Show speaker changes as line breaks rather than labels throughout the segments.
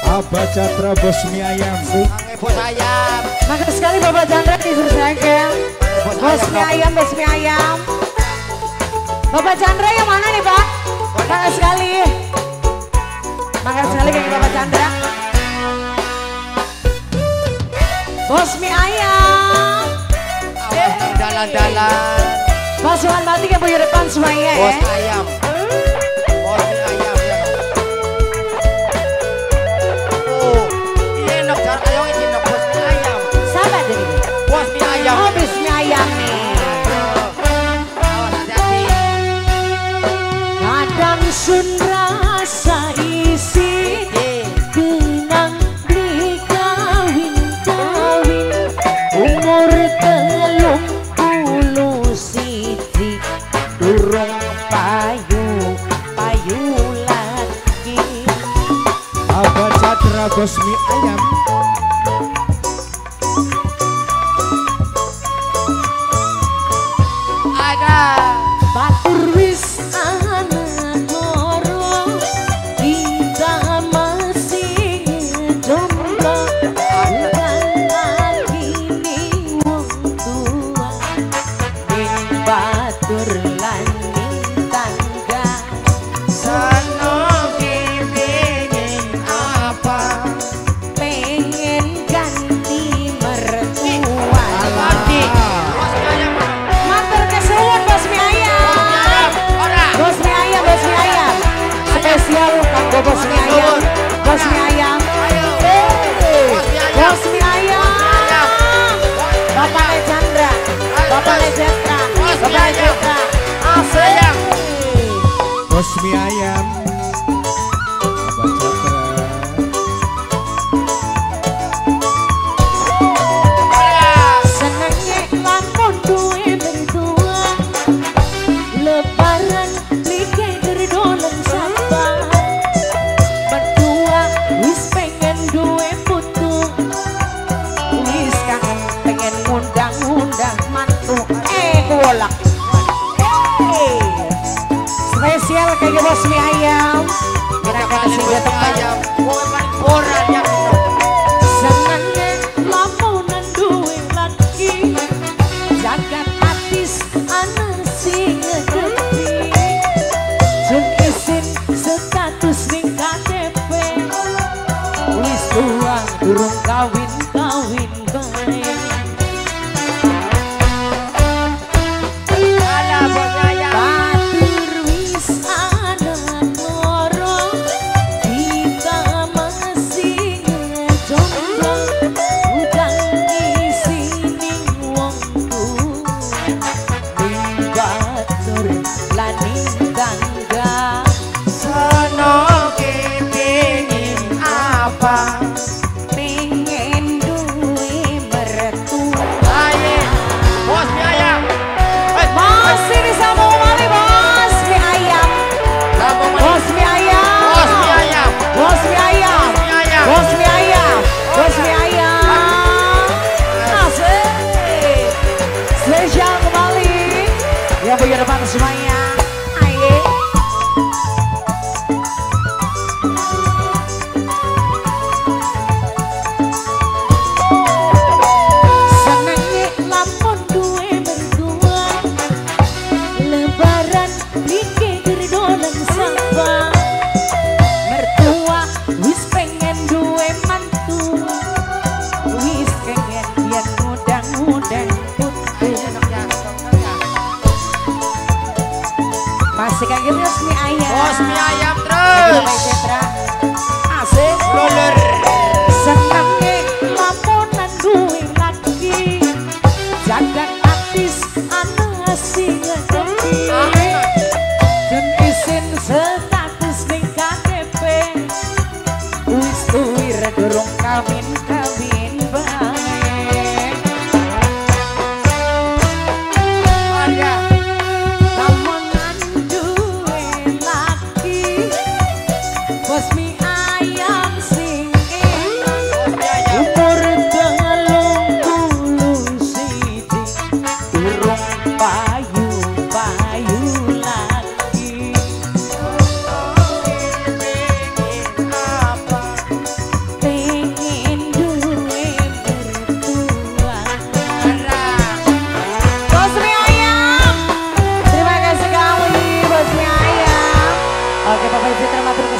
Abah Chandra bos mie ayam.
Bos ayam.
Makasih sekali Bapak Chandra disursakan. Bos mie ayam, bos mie ayam. Bapak Chandra yang mana nih Pak? Makasih sekali. Makasih sekali kayak Bapak Chandra. Bos mie ayam.
Dalan-dalan.
Pasukan batik yang punya depan semuanya ya.
Bos ayam. Bos mie ayam ya. Oh, iya enak cara ayo ini enak bos mie ayam.
Sahabat jadi.
Bos mie ayam.
Oh, bos mie ayam nih.
Awas hati-hati.
Kadang sun rasa isi genang beli kawin-kawin umur 30 siji durung payu lagi.
Abah Chandra bos mie ayam.
Ada
Batur wis ana loro kita masih jomblo bukan lagi ning wong tua ning batur lan ning tangga
sono kepengin apa?
pengen ganti mertua.
Ganti. Bos mie ayam.
Matur kesuwun bos mie ayam.
Ora.
Bos mie ayam, bos mie ayam. Spesial kanggo bos mie ayam. Bos mie ayam. Bos mie ayam. Bapak Lechandra. Bapak Lechandra. Bapak Lechandra. Asik.
Bos mie ayam. Abah Chandra.
Senengnya lampun duwe mertua. Lebaran like gerdolan sabar. Mertua wis pengen duwe putu. Wis kangen pengen ngundang-undang mantu. Golak. Spesial kayak bos mie ayam. Kira-kira sih dia tepat.
Ayam. Orang yang
Senengnya lamunan duwe laki. Jagat atis anak sing ngegeti. Jeng isin status ning KTP. Wis tua durung kawin-kawin bae.
ada bos ayam.
Batur wis ana loro kita masih jomblo udang isi ning wong tua ning batur lan ning tangga
Sono kepengin apa?
pengen duwe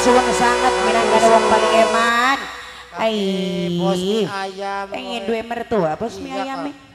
suwun sangat minangka wong paling eman.
Bos mie
Ai.
ayam.
Pengen duwe mertua bos mie ayam.